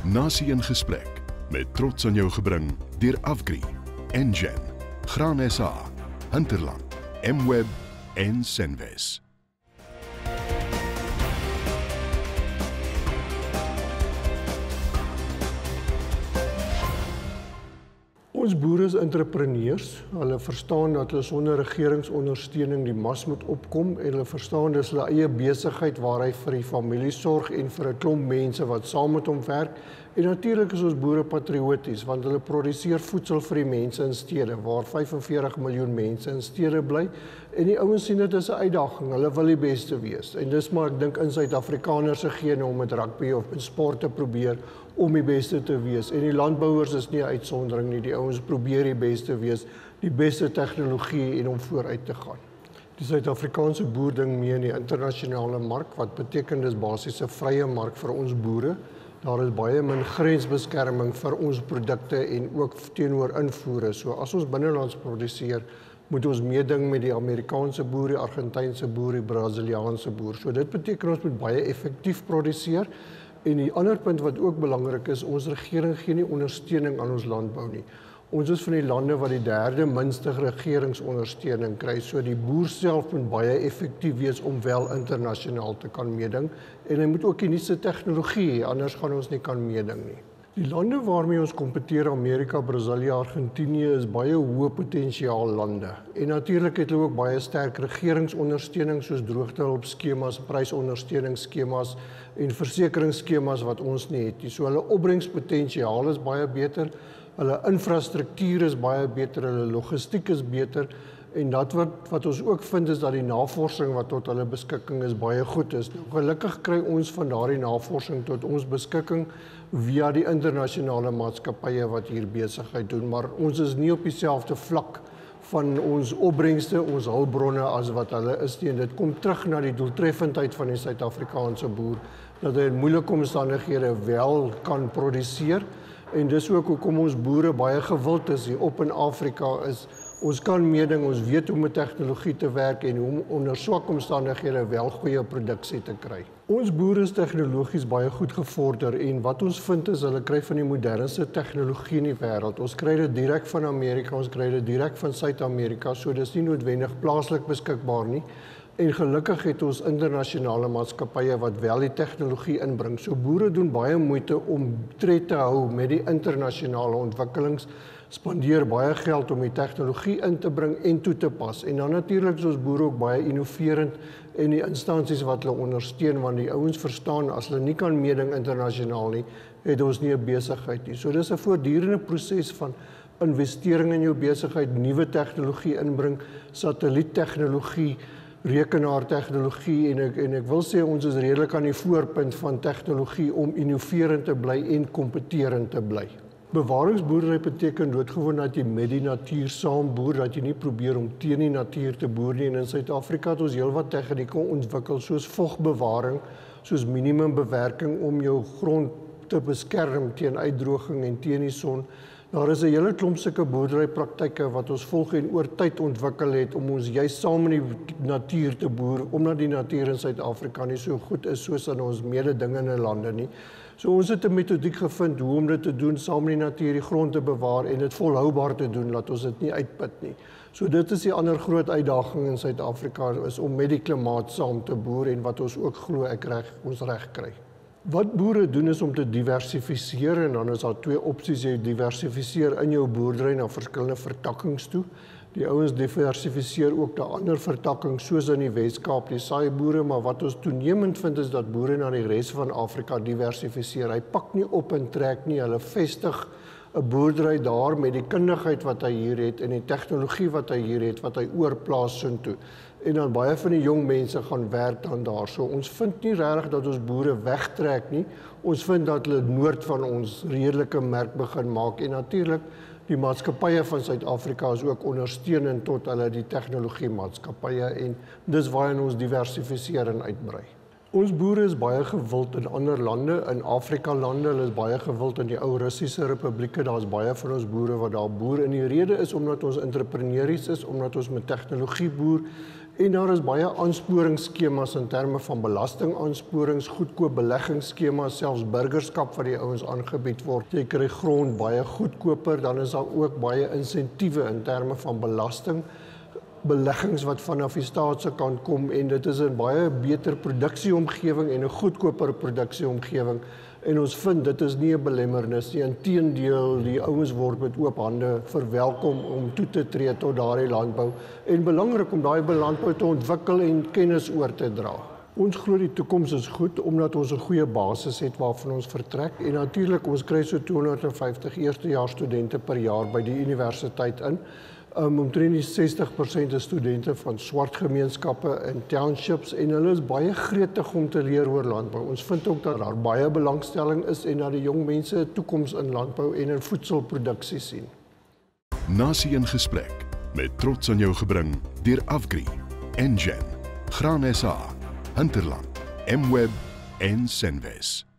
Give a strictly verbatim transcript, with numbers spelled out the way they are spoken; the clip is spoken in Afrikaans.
Nasie in gesprek met trots aan jou gebring deur Avgri, Engen, Graan S A, Hinterland, M-Web en Senwes. Ons boere is entrepreneurs. Hulle verstaan dat hulle sonder regeringsondersteuning die mas moet opkom en hulle verstaan dis hulle eie besigheid waar hy vir die familie sorg en vir 'n klomp mense wat saam met hom werk. En natuurlik is ons boere patrioties want hulle produseer voedsel vir die mense in stede waar vyf en veertig miljoen mense in stede bly. En die ouens sien dit as 'n uitdaging. Hulle wil die beste wees. En dis maar ek dink in Suid-Afrikaners se gene om met rugby of met sport te probeer om die beste te wees. En die landbouers is nie 'n uitsondering nie. Die ouens probeer die beste wees, die beste tegnologie en om vooruit te gaan. Die Suid-Afrikaanse boer ding mee in die internasionale mark, wat beteken dis basies 'n vrye mark vir ons boere. Daar is baie min grensbeskerming vir ons produkte en ook teenoor invoere. So as ons binnelands produseer, moet ons meeding met die Amerikaanse boer, die Argentynse boer, die Braziliaanse boer. So dit beteken ons moet baie effektief produseer. En die ander punt wat ook belangrik is, ons regering gee nie ondersteuning aan ons landbou nie. Ons is van die lande wat die derde minste regeringsondersteuning kry, so die boer self moet baie effektief wees om wel internasionaal te kan meeding. En hy moet ook die nuutste tegnologie hê, anders gaan ons nie kan meeding nie. Die lande waarmee ons kompeteer, Amerika, Brasilië, Argentinië, is baie hoë potensiaal lande. En natuurlik het hulle ook baie sterk regeringsondersteuning soos droogtehulpskemas, prysondersteuningsskemas en versekeringsskemas wat ons nie het nie. So hulle opbrengspotensiaal is baie beter, hulle infrastruktuur is baie beter, hulle logistiek is beter. En dat wat, wat ons ook vind is dat die navorsing wat tot hulle beskikking is baie goed is. Nou, gelukkig kry ons van daardie navorsing tot ons beskikking via die internasionale maatskappye wat hier besigheid doen, maar ons is nie op dieselfde vlak van ons opbrengste, ons hulpbronne as wat hulle is nie. En dit kom terug na die doeltreffendheid van die Suid-Afrikaanse boer, dat hy in moeilike omstandighede wel kan produseer. En dis ook hoekom ons boere baie gewild is hier op in Afrika is. Ons kan meeding, ons weet hoe met tegnologie te werk en hoe om onder swak omstandighede wel goeie produksie te kry. Ons boere is tegnologies baie goed gevorder en wat ons vind is hulle kry van die modernste tegnologie in die wêreld. Ons kry dit direk van Amerika, ons kry dit direk van Suid-Amerika, so dis nie noodwendig plaaslik beskikbaar nie. En gelukkig het ons internasionale maatskappye wat wel die tegnologie inbring. So boere doen baie moeite om tred te hou met die internasionale ontwikkelings, spandeer baie geld om die tegnologie in te bring en toe te pas. En dan natuurlik is ons boere ook baie innoverend en die instansies wat hulle ondersteun, want die ouens verstaan as hulle nie kan meeding internasionaal nie, het ons nie 'n besigheid nie. So dis 'n voortdurende proses van investering in jou besigheid, nuwe tegnologie inbring, satelliettegnologie, rekenaartegnologie en ek en ek wil sê ons is redelik aan die voorpunt van tegnologie om innoverend te bly en kompeterend te bly. Bewaringsboerdery beteken doodgewoon dat jy met die natuur saam boer, dat jy nie probeer om teen die natuur te boer nie. En in Suid-Afrika het ons heelwat tegnieke ontwikkel soos vogbewaring, soos minimumbewerking om jou grond te beskerm teen uitdroging en teen die son. Daar is 'n hele klomp sulke boerderypraktyke wat ons volg en oor tyd ontwikkel het om ons juist saam in die natuur te boer, omdat die natuur in Suid-Afrika nie so goed is soos in ons mededingende lande nie. So ons het 'n metodiek gevind hoe om dit te doen, saam met die natuur die grond te bewaar en dit volhoubaar te doen, laat ons dit nie uitput nie. So dit is die ander groot uitdaging in Suid-Afrika, is om met die klimaat saam te boer en wat ons ook glo ek reg, ons reg kry. Wat boere doen is om te diversifiseer en dan is daar twee opsies, jy diversifiseer in jou boerdery na verskillende vertakkings toe. Die ouens diversifiseer ook na ander vertakkings soos in die Wes-Kaap, die saaiboere, maar wat ons toenemend vind is dat boere na die res van Afrika diversifiseer. Hy pak nie op en trek nie, hulle vestig 'n boerdery daar met die kundigheid wat hy hier het en die tegnologie wat hy hier het, wat hy oorplaas soontoe. En dan baie van die jong mense gaan werk dan daar. So ons vind nie regtig dat ons boere wegtrek nie. Ons vind dat hulle noord van ons redelike merk begin maak en natuurlik die maatskappye van Suid-Afrika is ook ondersteunend tot hulle die tegnologie maatskappye en dis waarin ons diversifiseer en uitbrei. Ons boere is baie gewild in ander lande, in Afrika lande, hulle is baie gewild in die ou Russiese republieke, daar is baie van ons boere wat daar boer en die rede is omdat ons entrepreneurs is, omdat ons met tegnologie boer En daar is baie aansporingsskemas in terme van belastingaansporings, goedkoop beleggingsskemas, selfs burgerskap wat die ouens aangebied word. Jy kry grond baie goedkoper, dan is daar ook baie insentiewe in terme van belasting, beleggings wat vanaf die staat se kant kom en dit is 'n baie beter produksieomgewing en 'n goedkoper produksieomgewing. En ons vind dit is nie 'n belemmernis nie. Inteendeel, die ouens word met oop hande verwelkom om toe te tree tot daardie landbou en belangrik om daai landbou te ontwikkel en kennis oor te dra. Ons glo die toekoms is goed omdat ons 'n goeie basis het waarvan ons vertrek en natuurlik ons kry so tweehonderdvyftig eerstejaars studente per jaar by die universiteit in. Um, omtrent die sestig persent is studente van swart gemeenskappe in townships en hulle is baie gretig om te leer oor landbou. Ons vind ook dat daar baie belangstelling is en dat die jong mense 'n toekoms in landbou en in voedselproduksie sien. Nasie in gesprek met trots aan jou gebring deur Avgri, Engen, Graan S A, Hinterland, M-Web en Senwes.